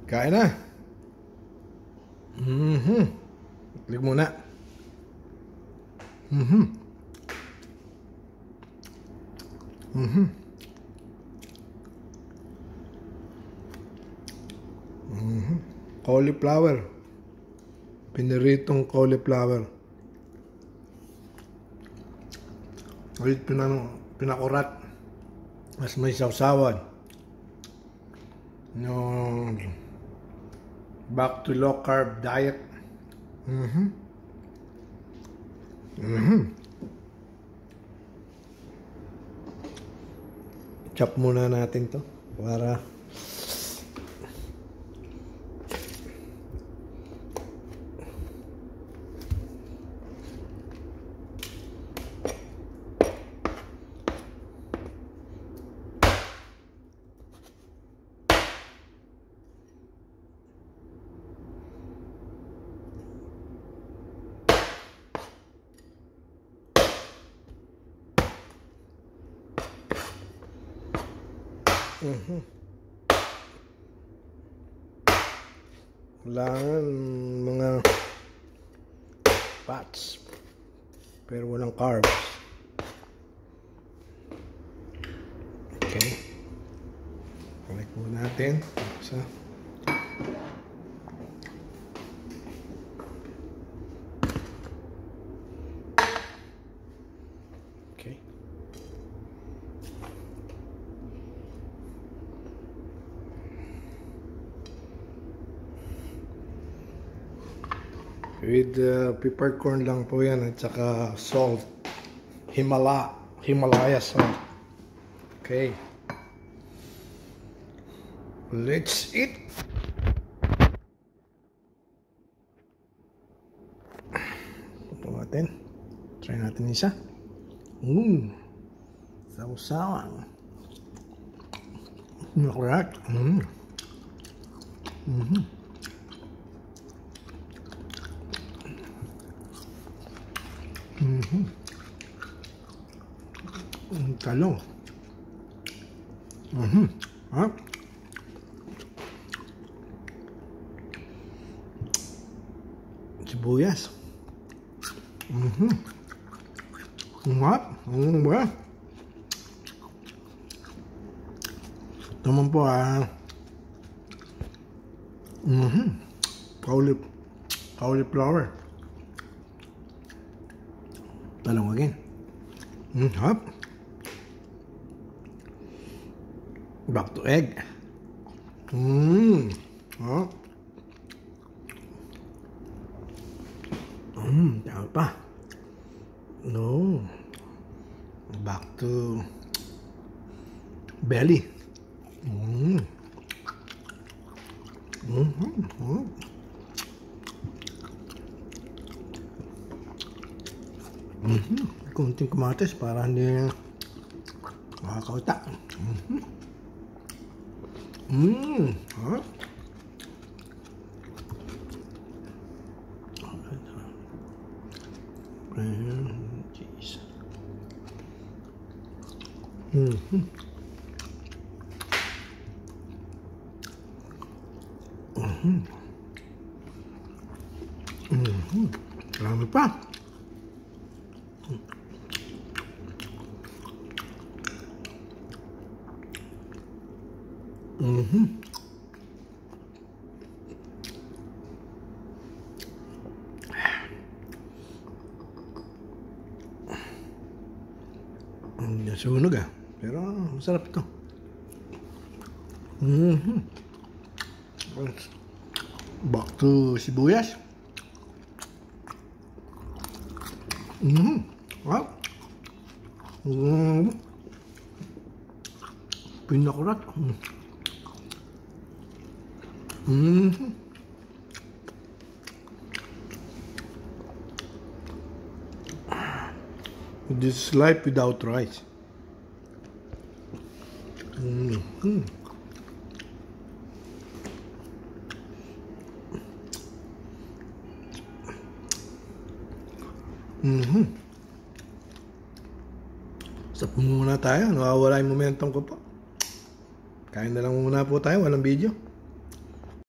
Kain na. Lig muna. Cauliflower. Piniritong cauliflower. Ulit pinakurat. Mas may sausawan. No, back to low carb diet. Chop muna natin to para kailangan mga fats pero walang carbs. Okay, balik po natin sa okay. With peppercorn lang po yan at saka salt. Himalaya salt. Okay. Let's eat. Ito natin. Try natin isa. Sausawan. Correct. Talong. Sibuyas. What? Ba? Naman po cauliflower. Talong again. Hop. Back to egg. Hop. Tawag pa. No. Back to belly. Kunting kamatis para hindi makakauta. Cheese. Marami pa. Sunog pero masarap ito. Back to sibuyas. Wow. Pinakurat. This is life without rice. Stop muna tayo. Nawawala yung momentum ko po. Kain na lang muna po tayo. Walang video.